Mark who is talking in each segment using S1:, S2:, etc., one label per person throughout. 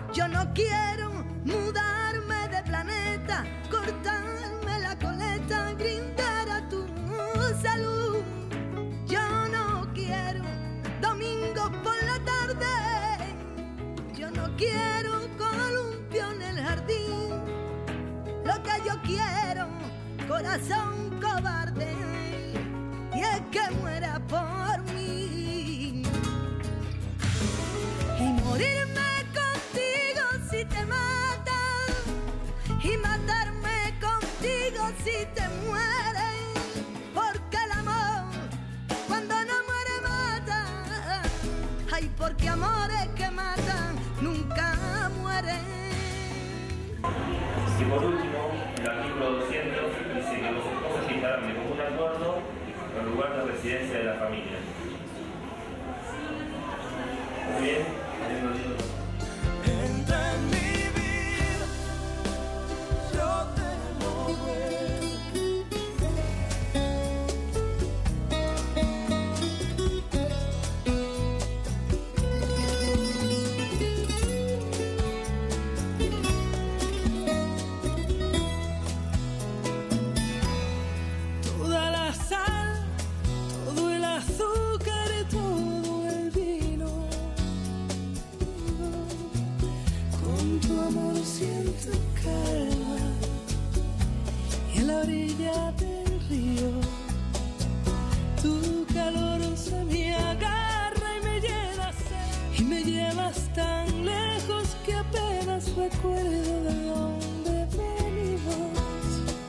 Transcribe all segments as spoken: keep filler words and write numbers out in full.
S1: Yo no quiero mudarme de planeta, cortarme la coleta, brindar a tu salud. Yo no quiero domingo por la tarde, yo no quiero columpio en el jardín. Lo que yo quiero, corazón cobarde, y es que muera por mí. Y morirme contigo si te matan, y matarme contigo si te mueren, porque el amor cuando no muere mata. Ay, porque amores que matan nunca mueren.
S2: Y por último, el artículo doscientos dice que los esposos fijarán de común acuerdo el lugar de residencia de la familia. Muy bien, haciendo lindo.
S3: Entra en mi vida, yo te moveré. Toda la sal, todo el azúcar y todo el vino. Con tu amor siento calma, y en la orilla del río tu calor se me agarra y me llenas, y me llevas tan lejos que apenas recuerdo de dónde venimos.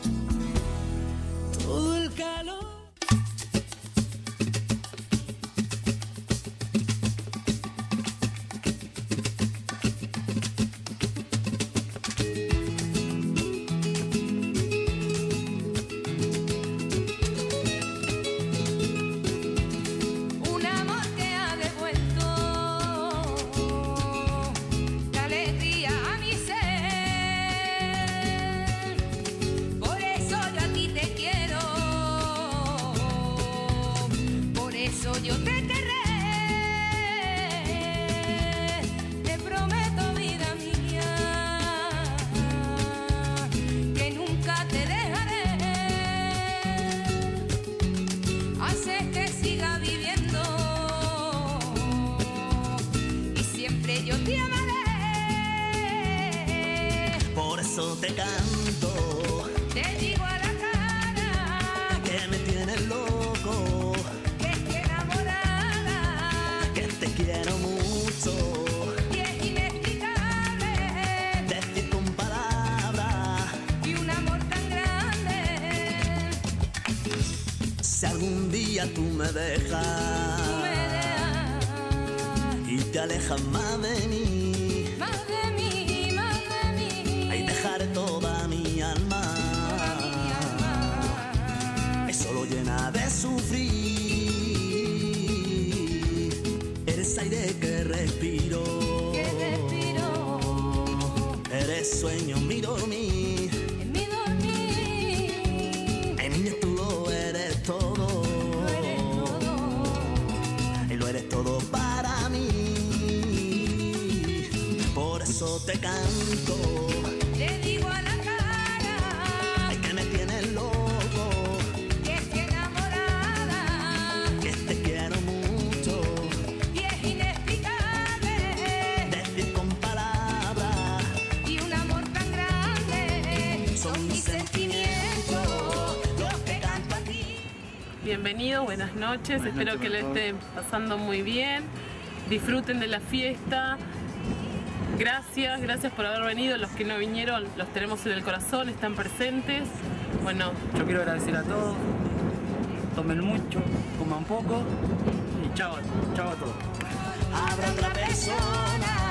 S3: Todo el calor.
S4: Un amor que ha devuelto la alegría a mi ser. Por eso yo a ti te quiero, por eso yo te querré. Te prometo, vida mía, que nunca te dejaré. Haces que siga viviendo y siempre yo te amaré.
S3: Por eso te canto,
S4: Te digo a la cara
S3: que me tienes loco,
S4: que estoy enamorada
S3: que te quiero mucho.
S4: y es inexplicable
S3: Decir con palabras,
S4: y un amor tan grande.
S3: si algún día tú me
S4: Tú
S3: dejas
S4: me dejas
S3: y te alejas más de mí,
S4: más de mí, más de mí.
S3: ahí dejaré toda mi alma,
S4: Toda mi alma.
S3: eso lo llena de sufrir. Eres aire que respiro,
S4: Que respiro
S3: eres sueño en mi dormir.
S4: en mi dormir.
S3: Ay, niña, tú lo eres todo,
S4: Lo eres todo.
S3: y lo eres todo para mí. Por eso te canto,
S4: Te digo a la cara
S3: ay, que me tienes loco,
S4: que estoy enamorada
S3: que te quiero mucho.
S4: y es inexplicable
S3: Decir con palabras,
S4: y un amor tan grande. Son mis sentimientos los que canto a ti.
S5: Bienvenidos, buenas noches, espero que le estén pasando muy bien, disfruten de la fiesta. Gracias, gracias por haber venido. Los que no vinieron los tenemos en el corazón, están presentes. Bueno,
S6: Yo quiero agradecer a todos, tomen mucho, coman poco y chao, chao a todos.
S3: habrá otra persona